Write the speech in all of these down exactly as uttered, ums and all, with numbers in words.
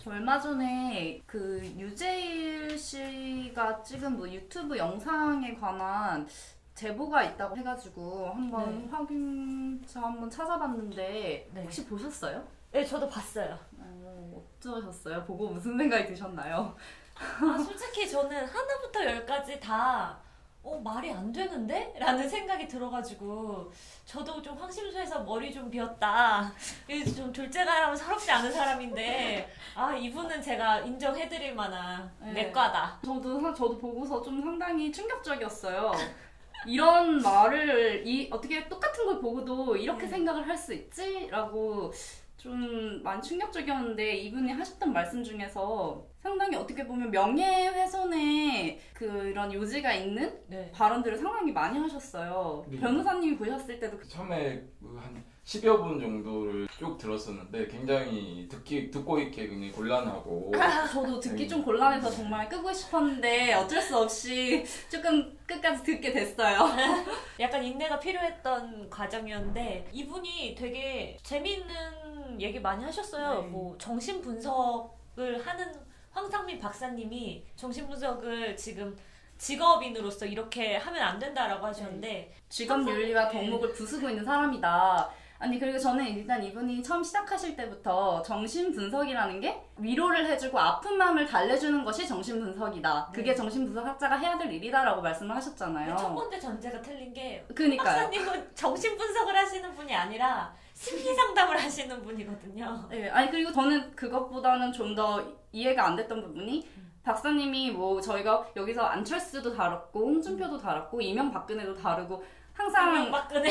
저 얼마 전에 그 유재일 씨가 찍은 뭐 유튜브 영상에 관한 제보가 있다고 해가지고 한번 네. 확인차 한번 찾아봤는데 네. 혹시 보셨어요? 네, 저도 봤어요. 어, 어쩌셨어요? 보고 무슨 생각이 드셨나요? 아, 솔직히 저는 하나부터 열까지 다 어, 말이 안 되는데? 라는 생각이 들어가지고 저도 좀 황심소에서 머리 좀 비었다. 좀 둘째가라면 서럽지 않은 사람인데 아, 이분은 제가 인정해드릴 만한 네. 내과다. 저도 저도 보고서 좀 상당히 충격적이었어요. 이런 말을 이 어떻게 똑같은 걸 보고도 이렇게 네. 생각을 할 수 있지? 라고 좀 많이 충격적이었는데 이분이 하셨던 말씀 중에서 상당히 어떻게 보면 명예훼손의 그런 요지가 있는 네. 발언들을 상당히 많이 하셨어요. 네. 변호사님이 보셨을 때도 처음에 한 십여 분 정도를 쭉 들었었는데 굉장히 듣기, 듣고 있기 굉장히 곤란하고 저도 듣기 좀 곤란해서 정말 끄고 싶었는데 어쩔 수 없이 조금 끝까지 듣게 됐어요. 약간 인내가 필요했던 과정이었는데 이분이 되게 재미있는 얘기 많이 하셨어요. 네. 뭐 정신분석을 하는 황상민 박사님이 정신분석을 지금 직업인으로서 이렇게 하면 안 된다라고 하셨는데 네. 직업윤리와 덕목을 부수고 있는 사람이다. 아니 그리고 저는 일단 이분이 처음 시작하실 때부터 정신분석이라는 게 위로를 해주고 아픈 마음을 달래주는 것이 정신분석이다. 그게 네. 정신분석학자가 해야 될 일이다라고 말씀을 하셨잖아요. 첫 번째 전제가 틀린 게 그러니까요. 박사님은 정신분석을 하시는 분이 아니라 심리상담을 하시는 분이거든요. 네, 아니 그리고 저는 그것보다는 좀 더 이해가 안 됐던 부분이 음. 박사님이 뭐 저희가 여기서 안철수도 다뤘고 홍준표도 다뤘고 이명박근혜도 다루고 항상 이명박근혜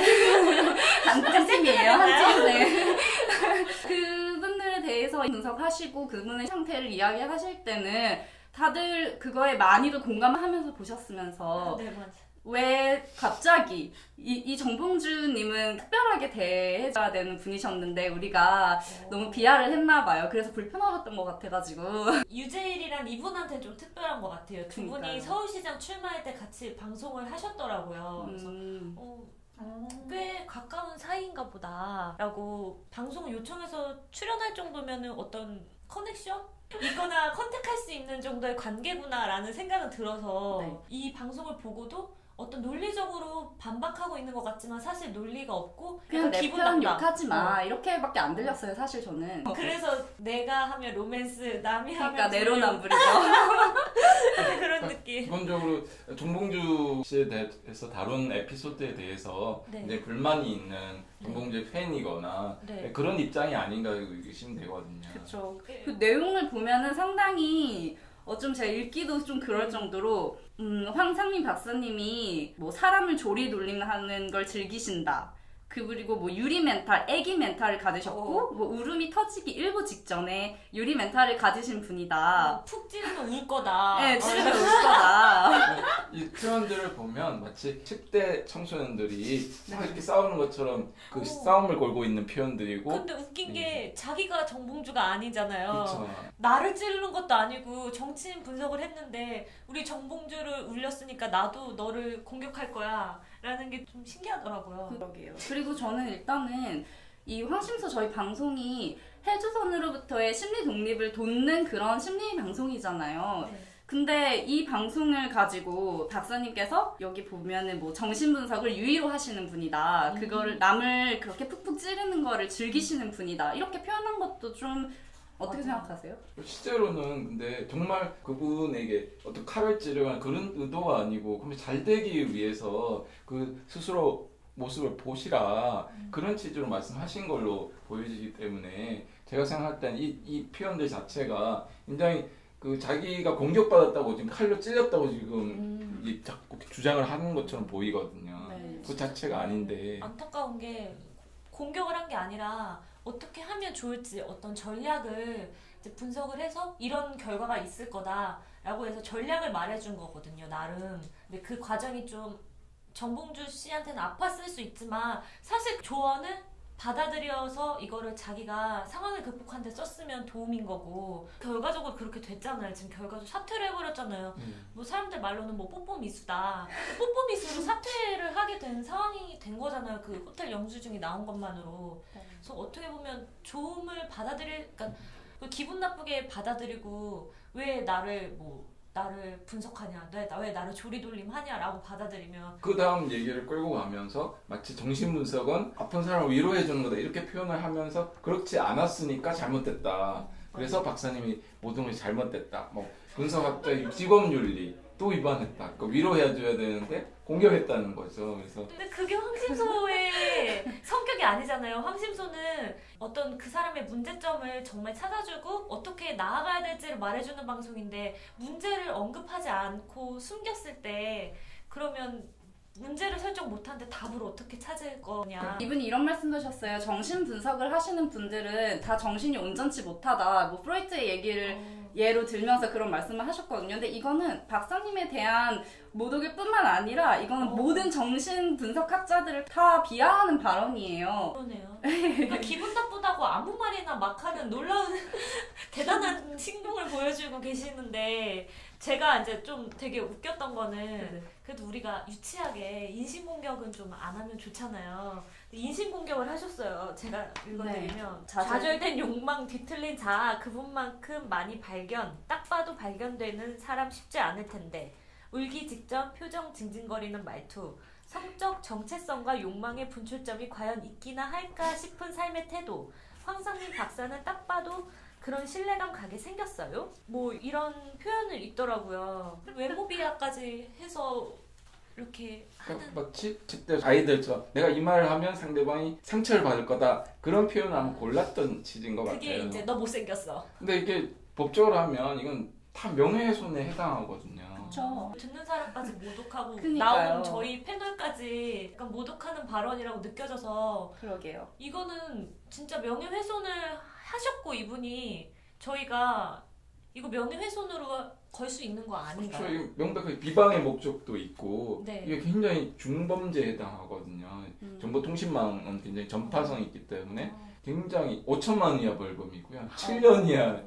한 팀이에요. 한 팀. 네. 그분들에 대해서 분석하시고 그분의 상태를 이야기하실 때는 다들 그거에 많이도 공감하면서 보셨으면서 네, 맞아. 왜 갑자기 이, 이 정봉주님은 특별하게 대해줘야 되는 분이셨는데 우리가 오. 너무 비하를 했나봐요. 그래서 불편하셨던 것 같아가지고 유재일이란 이분한테는 좀 특별한 것 같아요. 두 그러니까요. 분이 서울시장 출마할 때 같이 방송을 하셨더라고요. 그래서 음. 어, 꽤 가까운 사이인가 보다 라고 방송을 요청해서 출연할 정도면은 어떤 커넥션? 있거나 컨택할 수 있는 정도의 관계구나 라는 생각은 들어서 네. 이 방송을 보고도 어떤 논리적으로 반박하고 있는 것 같지만 사실 논리가 없고 그냥 내 편 욕하지 마 어. 이렇게밖에 안 들렸어요 사실 저는. 그래서 내가 하면 로맨스 남이 그러니까 하면 내로남불이죠. 그런 느낌. 기본적으로 정봉주 씨에 대해서 다룬 에피소드에 대해서 네. 이제 불만이 있는 정봉주의 네. 팬이거나 네. 그런 입장이 아닌가 의심이 되거든요. 그렇죠. 그 내용을 보면은 상당히 어, 좀 제가 읽기도 좀 그럴 정도로 음, 황상민 박사님이 뭐 사람을 조리 놀림하는 걸 즐기신다. 그리고 뭐 유리 멘탈, 애기 멘탈을 가지셨고 어. 뭐 울음이 터지기 일보 직전에 유리 멘탈을 가지신 분이다. 어, 푹 찌르면 울 거다. 네, 찌르면 울 거다. 이 표현들을 보면 마치 십 대 청소년들이 네. 이렇게 싸우는 것처럼 그 어. 싸움을 걸고 있는 표현들이고. 근데 웃긴 게 네. 자기가 정봉주가 아니잖아요. 그쵸. 나를 찌르는 것도 아니고 정치인 분석을 했는데 우리 정봉주를 울렸으니까 나도 너를 공격할 거야. 라는 게 좀 신기하더라고요. 그러게요. 그리고 저는 일단은 이 황심소 저희 방송이 해조선으로부터의 심리 독립을 돕는 그런 심리 방송이잖아요. 네. 근데 이 방송을 가지고 박사님께서 여기 보면은 뭐 정신분석을 유의로 하시는 분이다. 음. 그거를 남을 그렇게 푹푹 찌르는 거를 즐기시는 분이다. 이렇게 표현한 것도 좀 어떻게 맞아. 생각하세요? 실제로는 근데 정말 그분에게 어떤 칼을 찌르거나 그런 의도가 아니고 그러면 잘 되기 위해서 그 스스로 모습을 보시라 음. 그런 취지로 말씀하신 걸로 보여지기 때문에 제가 생각할 때는 이, 이 표현들 자체가 굉장히 그 자기가 공격받았다고 지금 칼로 찔렸다고 지금 음. 이 자꾸 주장을 하는 것처럼 보이거든요. 네. 그 자체가 아닌데 안타까운 게 공격을 한 게 아니라 어떻게 하면 좋을지 어떤 전략을 이제 분석을 해서 이런 결과가 있을 거다라고 해서 전략을 말해준 거거든요, 나름. 근데 그 과정이 좀 정봉주 씨한테는 아팠을 수 있지만 사실 조언을 받아들여서 이거를 자기가 상황을 극복하는 데 썼으면 도움인 거고 결과적으로 그렇게 됐잖아요. 지금 결과적으로 사퇴를 해버렸잖아요. 음. 뭐 사람들 말로는 뭐 뽀뽀 미수다. 뽀뽀 미수로 사퇴를 하게 된 상황이 된 거잖아요. 그 호텔 영수증이 나온 것만으로. 네. 그래서 어떻게 보면 조음을 받아들일, 그러니까 기분 나쁘게 받아들이고 왜 나를 뭐 나를 분석하냐, 왜, 왜 나를 조리돌림하냐라고 받아들이면 그 다음 얘기를 끌고 가면서 마치 정신분석은 아픈 사람을 위로해주는 거다 이렇게 표현을 하면서 그렇지 않았으니까 잘못됐다. 그래서 박사님이 모든 것이 잘못됐다. 뭐 분석학자의 직업윤리 또 위반했다. 그 위로해줘야 되는데 공격했다는 거죠. 그래서 근데 그게 황심소의 성격이 아니잖아요. 황심소는 어떤 그 사람의 문제점을 정말 찾아주고 어떻게 나아가야 될지를 말해주는 방송인데 문제를 언급하지 않고 숨겼을 때 그러면 문제를 설정 못하는데 답을 어떻게 찾을 거냐. 이분이 이런 말씀도 하셨어요. 정신 분석을 하시는 분들은 다 정신이 온전치 못하다. 뭐 프로이트의 얘기를 어. 예로 들면서 그런 말씀을 하셨거든요. 근데 이거는 박사님에 대한 모독일 뿐만 아니라 이거는 어. 모든 정신 분석학자들을 다 비하하는 발언이에요. 그러네요. 그러니까 기분 나쁘다고 아무 말이나 막 하는 놀라운 대단한 신공을 보여주고 계시는데 제가 이제 좀 되게 웃겼던 거는 그래도 우리가 유치하게 인신공격은 좀 안 하면 좋잖아요. 인신공격을 하셨어요. 제가 읽어드리면 네. 좌절. 좌절된 욕망 뒤틀린 자아 그분만큼 많이 발견 딱 봐도 발견되는 사람 쉽지 않을 텐데 울기 직전 표정 징징거리는 말투 성적 정체성과 욕망의 분출점이 과연 있기나 할까 싶은 삶의 태도 황상민 박사는 딱 봐도 그런 신뢰감 가게 생겼어요? 뭐 이런 표현을 있더라고요. 외모 비하까지 해서 이렇게 하는 마치 그때 아이들처럼 내가 이 말을 하면 상대방이 상처를 받을 거다 그런 표현을 한번 골랐던 취지인 것 그게 같아요. 이제 너 못생겼어. 근데 이게 법적으로 하면 이건 다 명예훼손에 해당하거든요. 그렇죠. 듣는 사람까지 모독하고 그니까요. 나오는 저희 패널까지 약간 모독하는 발언이라고 느껴져서 그러게요. 이거는 진짜 명예훼손을 하셨고 이분이 저희가 이거 명예훼손으로 걸 수 있는 거 아닌가요? 그렇죠. 이거 명백하게 비방의 목적도 있고 네. 이게 굉장히 중범죄에 해당하거든요. 음. 정보통신망은 굉장히 전파성이 있기 때문에 어. 굉장히 오천만 원 이하 벌금이고요. 칠 년 이하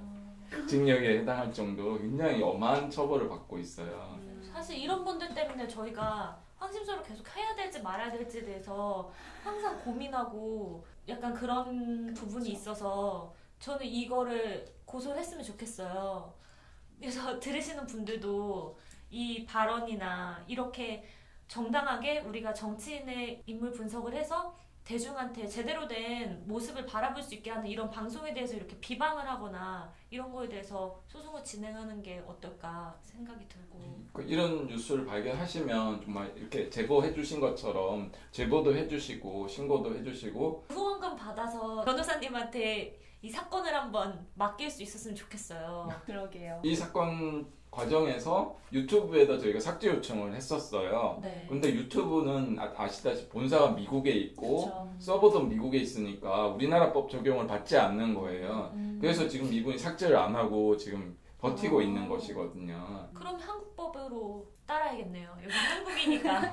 징역에 해당할 정도로 굉장히 엄한 처벌을 받고 있어요. 사실 이런 분들 때문에 저희가 황심소를 계속 해야 될지 말아야 될지에 대해서 항상 고민하고 약간 그런 부분이 있어서 저는 이거를 고소를 했으면 좋겠어요. 그래서 들으시는 분들도 이 발언이나 이렇게 정당하게 우리가 정치인의 인물 분석을 해서 대중한테 제대로 된 모습을 바라볼 수 있게 하는 이런 방송에 대해서 이렇게 비방을 하거나 이런 거에 대해서 소송을 진행하는 게 어떨까 생각이 들고 이런 뉴스를 발견하시면 정말 이렇게 제보해 주신 것처럼 제보도 해주시고 신고도 해주시고 후원금 받아서 변호사님한테 이 사건을 한번 맡길 수 있었으면 좋겠어요. 그러게요. 이 사건 과정에서 유튜브에다 저희가 삭제 요청을 했었어요. 네. 근데 유튜브는 아, 아시다시피 본사가 미국에 있고 그렇죠. 서버도 미국에 있으니까 우리나라 법 적용을 받지 않는 거예요. 음. 그래서 지금 이분이 삭제를 안 하고 지금 버티고 어. 있는 것이거든요. 그럼 한국법으로 따라야겠네요. 여기 한국이니까.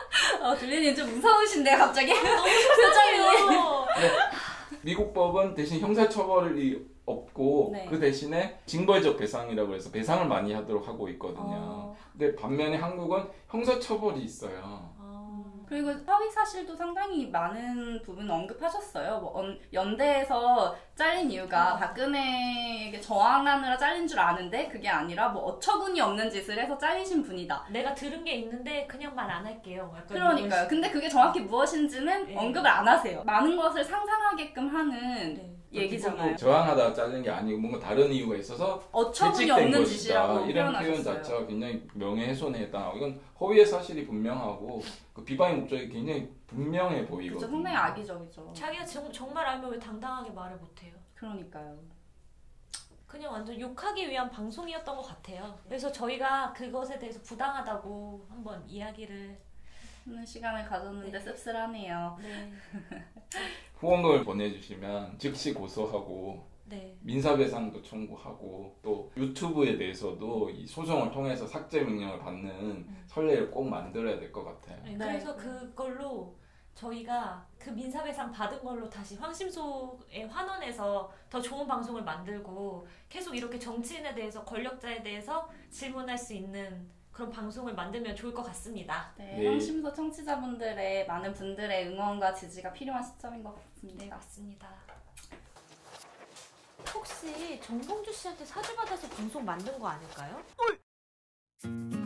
어, 들리님 좀 무서우신데 갑자기? 너무 표정이. 속상해요. 미국 법은 대신 형사처벌이 없고 네. 그 대신에 징벌적 배상이라고 해서 배상을 많이 하도록 하고 있거든요. 어. 근데 반면에 한국은 형사처벌이 있어요. 어. 그리고 허위 사실도 상당히 많은 부분 언급하셨어요. 뭐 언- 연대에서 잘린 이유가 박근혜에게 저항하느라 잘린 줄 아는데 그게 아니라 뭐 어처구니 없는 짓을 해서 잘리신 분이다. 내가 들은 게 있는데 그냥 말 안 할게요. 약간 그러니까요. 이런 근데 그게 정확히 무엇인지는 네. 언급을 안 하세요. 많은 것을 상상하게끔 하는 네. 얘기잖아요. 저항하다가 잘린 게 아니고 뭔가 다른 이유가 있어서 어처구니 채찍된 없는 것이다. 짓이라고 이런 표현 표현하셨어요. 자체가 굉장히 명예훼손에 해당하고 이건 허위의 사실이 분명하고 그 비방의 목적이 굉장히 분명해 보이거든요. 그렇죠. 상당히 악의적이죠. 자기가 정, 정말 알면 왜 당당하게 말을 못해요. 그러니까요. 그냥 완전 욕하기 위한 방송이었던 것 같아요. 그래서 저희가 그것에 대해서 부당하다고 한번 이야기를 하는 시간을 가졌는데 네. 씁쓸하네요. 네, 후원금을 보내주시면 즉시 고소하고 네. 민사배상도 청구하고 또 유튜브에 대해서도 이 소송을 통해서 삭제 명령을 받는 선례를 꼭 만들어야 될 것 같아요. 네, 네. 그래서 그걸로 저희가 그 민사배상 받은 걸로 다시 황심소에 환원해서 더 좋은 방송을 만들고 계속 이렇게 정치인에 대해서 권력자에 대해서 질문할 수 있는 그런 방송을 만들면 좋을 것 같습니다. 네, 네. 황심소 청취자분들의 많은 분들의 응원과 지지가 필요한 시점인 것 같습니다. 네, 맞습니다. 혹시 정봉주 씨한테 사주받아서 방송 만든 거 아닐까요?